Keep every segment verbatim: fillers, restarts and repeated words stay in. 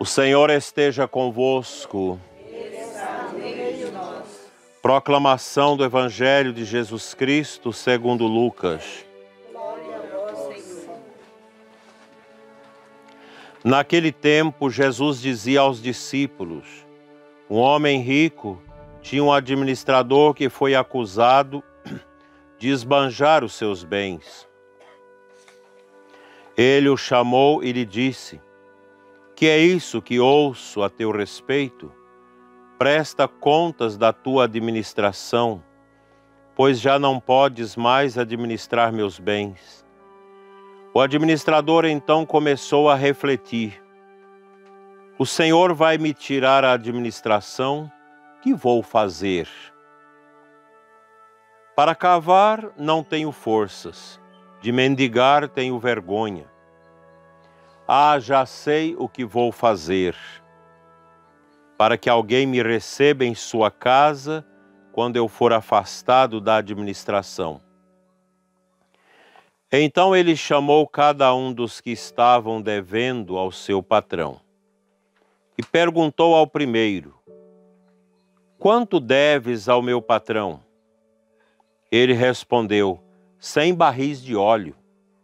O Senhor esteja convosco. Ele está no meio de nós. Proclamação do Evangelho de Jesus Cristo segundo Lucas. Glória a vós, Senhor. Naquele tempo, Jesus dizia aos discípulos: um homem rico tinha um administrador que foi acusado de esbanjar os seus bens. Ele o chamou e lhe disse: que é isso que ouço a teu respeito? Presta contas da tua administração, pois já não podes mais administrar meus bens. O administrador então começou a refletir: o Senhor vai me tirar a administração, que vou fazer? Para cavar não tenho forças, de mendigar tenho vergonha. Ah, já sei o que vou fazer, para que alguém me receba em sua casa quando eu for afastado da administração. Então ele chamou cada um dos que estavam devendo ao seu patrão e perguntou ao primeiro: quanto deves ao meu patrão? Ele respondeu: cem barris de óleo.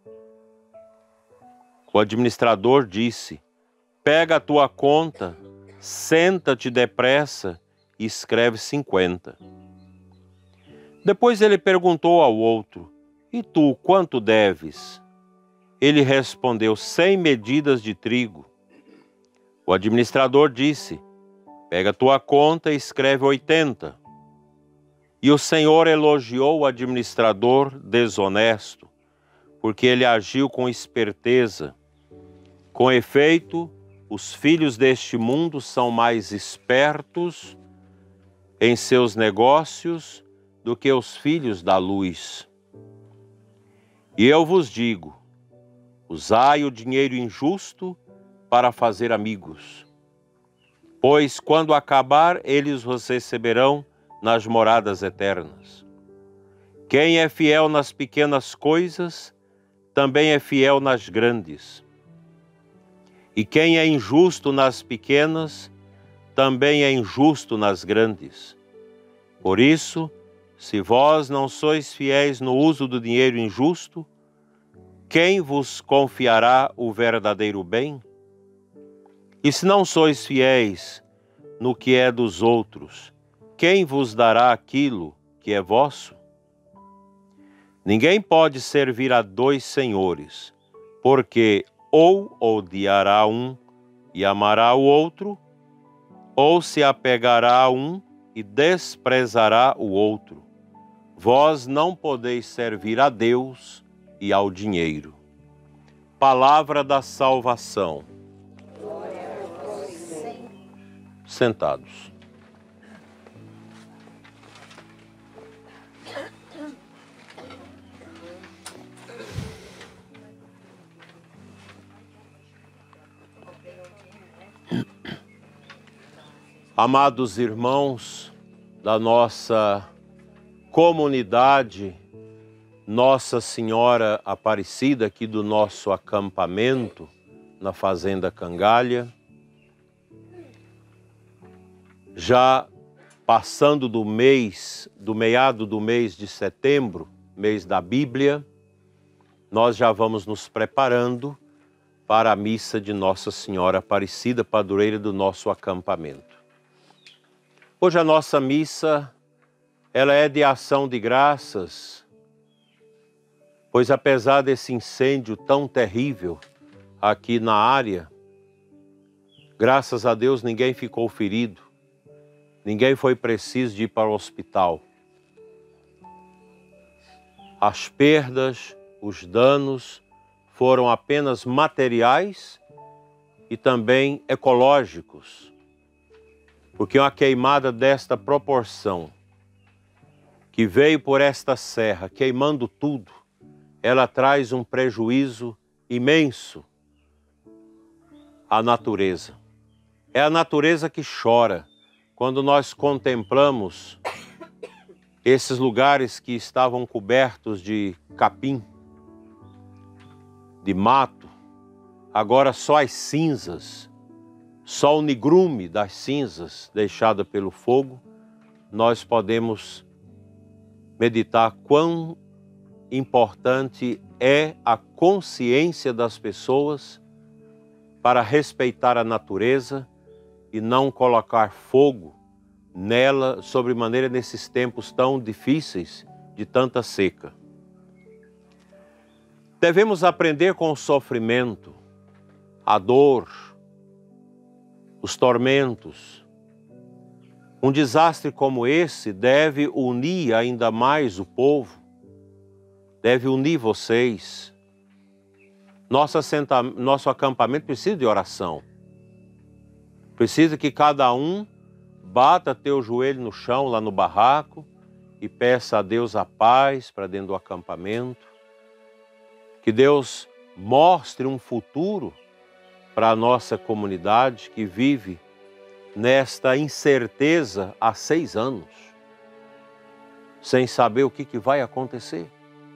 O administrador disse: pega a tua conta, senta-te depressa e escreve cinquenta. Depois ele perguntou ao outro: e tu, quanto deves? Ele respondeu: cem medidas de trigo. O administrador disse: pega a tua conta e escreve oitenta. E o Senhor elogiou o administrador desonesto, porque ele agiu com esperteza. Com efeito, os filhos deste mundo são mais espertos em seus negócios do que os filhos da luz. E eu vos digo: usai o dinheiro injusto para fazer amigos, pois quando acabar, eles vos receberão nas moradas eternas. Quem é fiel nas pequenas coisas, também é fiel nas grandes. E quem é injusto nas pequenas, também é injusto nas grandes. Por isso, se vós não sois fiéis no uso do dinheiro injusto, quem vos confiará o verdadeiro bem? E se não sois fiéis no que é dos outros, quem vos dará aquilo que é vosso? Ninguém pode servir a dois senhores, porque ou odiará um e amará o outro, ou se apegará a um e desprezará o outro. Vós não podeis servir a Deus e ao dinheiro. Palavra da salvação. Glória a vós, Senhor. Sentados. Amados irmãos da nossa comunidade Nossa Senhora Aparecida, aqui do nosso acampamento na Fazenda Cangalha, já passando do mês, do meado do mês de setembro, mês da Bíblia, nós já vamos nos preparando para a missa de Nossa Senhora Aparecida, padroeira do nosso acampamento. Hoje a nossa missa, ela é de ação de graças, pois apesar desse incêndio tão terrível aqui na área, graças a Deus ninguém ficou ferido, ninguém foi preciso de ir para o hospital. As perdas, os danos foram apenas materiais e também ecológicos. Porque uma queimada desta proporção, que veio por esta serra, queimando tudo, ela traz um prejuízo imenso à natureza. É a natureza que chora quando nós contemplamos esses lugares que estavam cobertos de capim, de mato, agora só as cinzas, só o negrume das cinzas deixada pelo fogo, nós podemos meditar quão importante é a consciência das pessoas para respeitar a natureza e não colocar fogo nela, sobremaneira nesses tempos tão difíceis de tanta seca. Devemos aprender com o sofrimento, a dor, os tormentos. Um desastre como esse deve unir ainda mais o povo, deve unir vocês. Nosso, assenta... Nosso acampamento precisa de oração. Precisa que cada um bata teu joelho no chão, lá no barraco, e peça a Deus a paz para dentro do acampamento. Que Deus mostre um futuro para a nossa comunidade que vive nesta incerteza há seis anos, sem saber o que, que vai acontecer.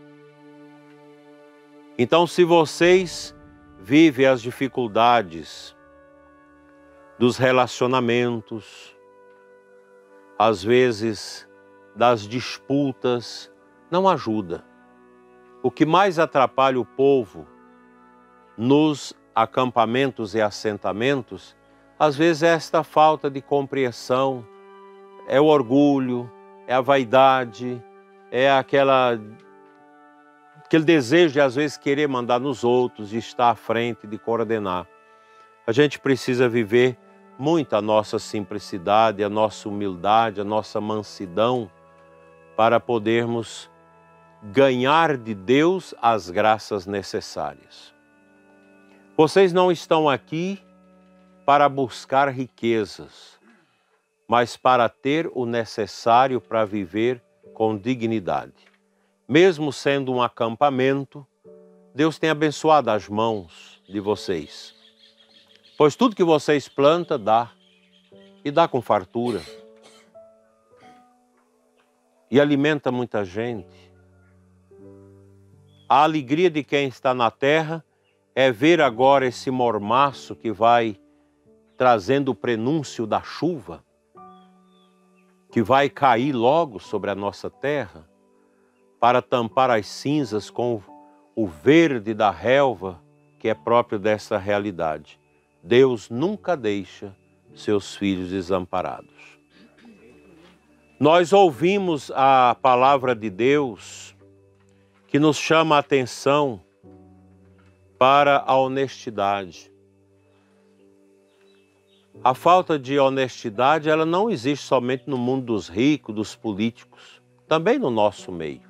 Então, se vocês vivem as dificuldades dos relacionamentos, às vezes das disputas, não ajuda. O que mais atrapalha o povo nos acampamentos e assentamentos, às vezes é esta falta de compreensão, é o orgulho, é a vaidade, é aquela, aquele desejo de às vezes querer mandar nos outros, de estar à frente, de coordenar. A gente precisa viver muito a nossa simplicidade, a nossa humildade, a nossa mansidão, para podermos ganhar de Deus as graças necessárias. Vocês não estão aqui para buscar riquezas, mas para ter o necessário para viver com dignidade. Mesmo sendo um acampamento, Deus tem abençoado as mãos de vocês. Pois tudo que vocês plantam, dá. E dá com fartura. E alimenta muita gente. A alegria de quem está na terra é ver agora esse mormaço que vai trazendo o prenúncio da chuva, que vai cair logo sobre a nossa terra, para tampar as cinzas com o verde da relva, que é próprio dessa realidade. Deus nunca deixa seus filhos desamparados. Nós ouvimos a palavra de Deus que nos chama a atenção para a honestidade. A falta de honestidade, ela não existe somente no mundo dos ricos, dos políticos, também no nosso meio.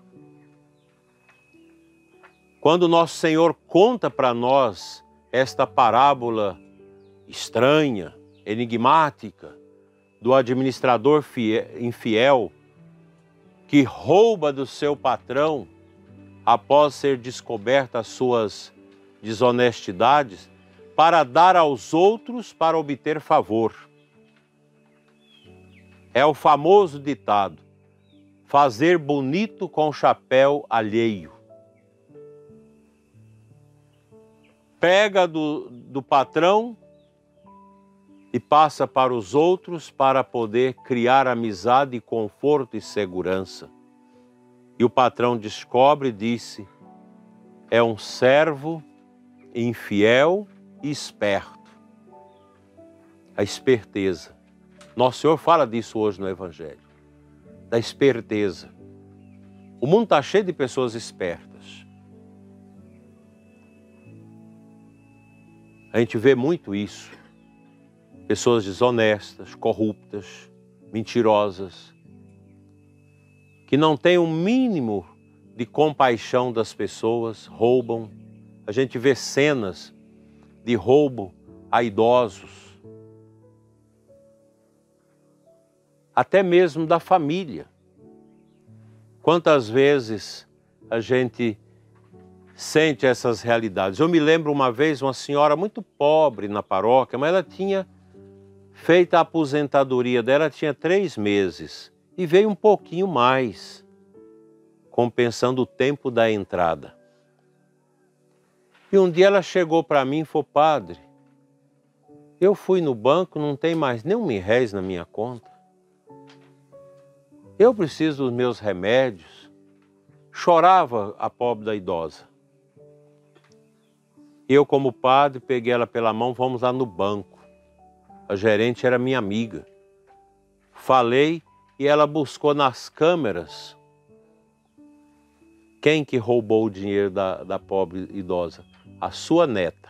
Quando nosso Senhor conta para nós esta parábola estranha, enigmática, do administrador fiel, infiel, que rouba do seu patrão após ser descoberta as suas desonestidades, para dar aos outros para obter favor. É o famoso ditado, fazer bonito com chapéu alheio. Pega do, do patrão e passa para os outros para poder criar amizade, conforto e segurança. E o patrão descobre e disse, é um servo infiel e esperto. A esperteza. Nosso Senhor fala disso hoje no Evangelho, da esperteza. O mundo está cheio de pessoas espertas. A gente vê muito isso. Pessoas desonestas, corruptas, mentirosas, que não têm um mínimo de compaixão das pessoas, roubam. A gente vê cenas de roubo a idosos, até mesmo da família. Quantas vezes a gente sente essas realidades? Eu me lembro uma vez uma senhora muito pobre na paróquia, mas ela tinha feito a aposentadoria dela, tinha três meses e veio um pouquinho mais, compensando o tempo da entrada. E um dia ela chegou para mim e falou, padre, Eu fui no banco, não tem mais nem um réis na minha conta. Eu preciso dos meus remédios. Chorava a pobre da idosa. Eu, como padre, peguei ela pela mão, vamos lá no banco. A gerente era minha amiga. Falei e ela buscou nas câmeras quem que roubou o dinheiro da, da pobre idosa. A sua neta,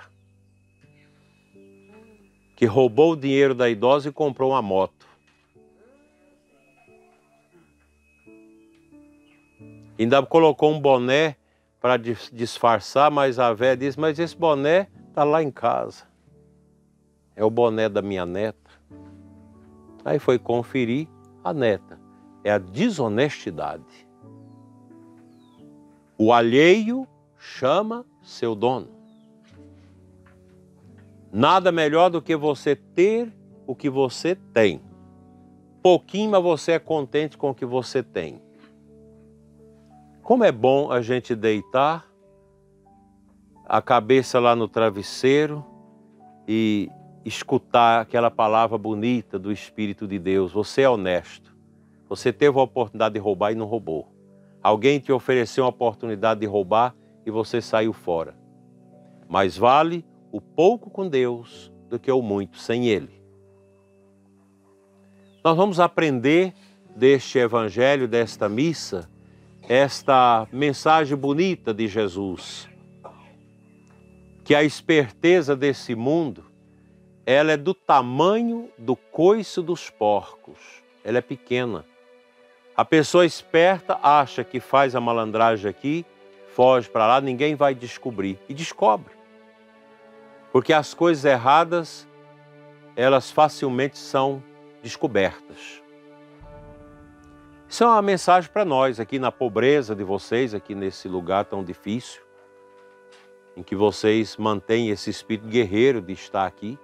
que roubou o dinheiro da idosa e comprou uma moto. Ainda colocou um boné para disfarçar, mas a véia disse, mas esse boné está lá em casa. É o boné da minha neta. Aí foi conferir a neta. É a desonestidade. O alheio chama seu dono. Nada melhor do que você ter o que você tem. Pouquinho, mas você é contente com o que você tem. Como é bom a gente deitar a cabeça lá no travesseiro e escutar aquela palavra bonita do Espírito de Deus. Você é honesto. Você teve a oportunidade de roubar e não roubou. Alguém te ofereceu uma oportunidade de roubar e você saiu fora. Mais vale o pouco com Deus do que o muito sem Ele. Nós vamos aprender deste evangelho, desta missa, esta mensagem bonita de Jesus, que a esperteza desse mundo, ela é do tamanho do coice dos porcos, ela é pequena. A pessoa esperta acha que faz a malandragem aqui, foge para lá, ninguém vai descobrir, e descobre. Porque as coisas erradas, elas facilmente são descobertas. Isso é uma mensagem para nós aqui na pobreza de vocês, aqui nesse lugar tão difícil, em que vocês mantêm esse espírito guerreiro de estar aqui.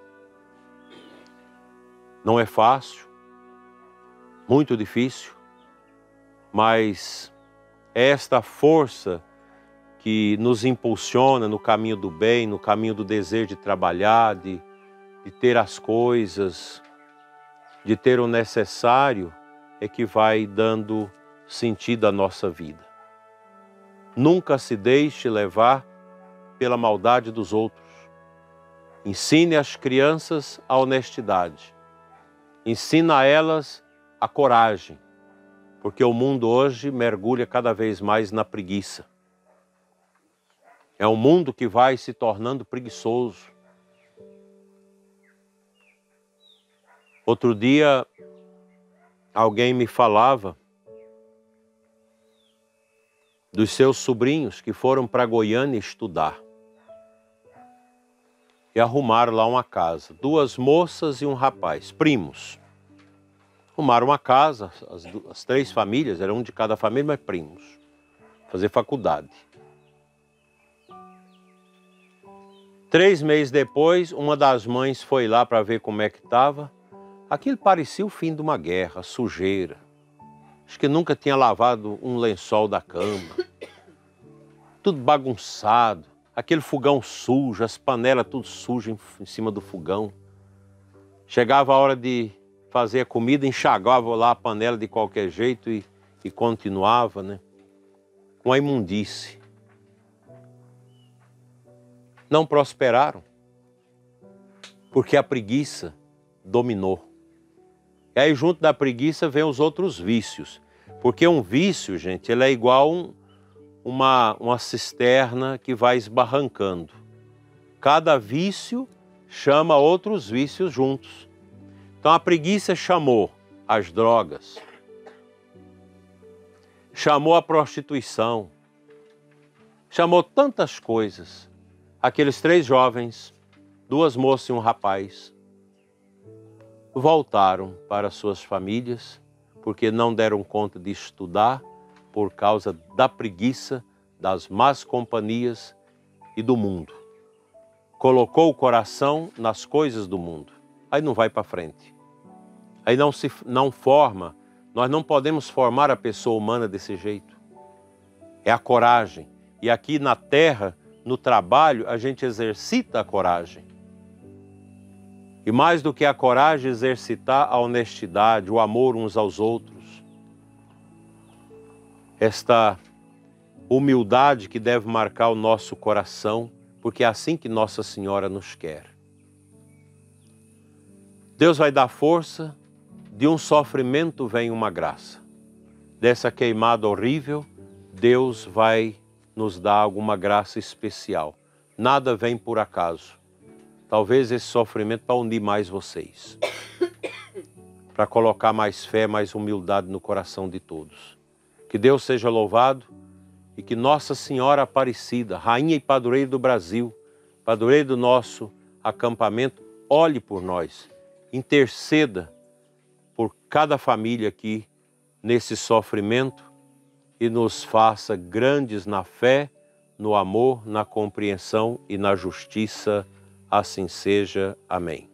Não é fácil, muito difícil, mas é esta força que nos impulsiona no caminho do bem, no caminho do desejo de trabalhar, de, de ter as coisas, de ter o necessário, é que vai dando sentido à nossa vida. Nunca se deixe levar pela maldade dos outros. Ensine as crianças a honestidade. Ensina a elas a coragem, porque o mundo hoje mergulha cada vez mais na preguiça. É um mundo que vai se tornando preguiçoso. Outro dia, alguém me falava dos seus sobrinhos que foram para Goiânia estudar. E arrumaram lá uma casa. Duas moças e um rapaz, primos. Arrumaram uma casa, as, as três famílias, era um de cada família, mas primos. Fazer faculdade. Três meses depois, uma das mães foi lá para ver como é que estava. Aquilo parecia o fim de uma guerra, sujeira. Acho que nunca tinha lavado um lençol da cama. Tudo bagunçado. Aquele fogão sujo, as panelas tudo sujas em cima do fogão. Chegava a hora de fazer a comida, enxagava lá a panela de qualquer jeito e, e continuava, né? Com a imundície. Não prosperaram, porque a preguiça dominou. E aí junto da preguiça vem os outros vícios. Porque um vício, gente, ele é igual um, uma, uma cisterna que vai esbarrancando. Cada vício chama outros vícios juntos. Então a preguiça chamou as drogas, chamou a prostituição, chamou tantas coisas. Aqueles três jovens, duas moças e um rapaz, voltaram para suas famílias porque não deram conta de estudar por causa da preguiça, das más companhias e do mundo. Colocou o coração nas coisas do mundo. Aí não vai para frente. Aí não se não forma. Nós não podemos formar a pessoa humana desse jeito. É a coragem. E aqui na terra, no trabalho, a gente exercita a coragem. E mais do que a coragem, exercitar a honestidade, o amor uns aos outros. Esta humildade que deve marcar o nosso coração, porque é assim que Nossa Senhora nos quer. Deus vai dar força, de um sofrimento vem uma graça. Dessa queimada horrível, Deus vai nos dar alguma graça especial. Nada vem por acaso. Talvez esse sofrimento para unir mais vocês. Para colocar mais fé, mais humildade no coração de todos. Que Deus seja louvado e que Nossa Senhora Aparecida, Rainha e Padroeira do Brasil, Padroeira do nosso acampamento, olhe por nós, interceda por cada família aqui nesse sofrimento e nos faça grandes na fé, no amor, na compreensão e na justiça. Assim seja. Amém.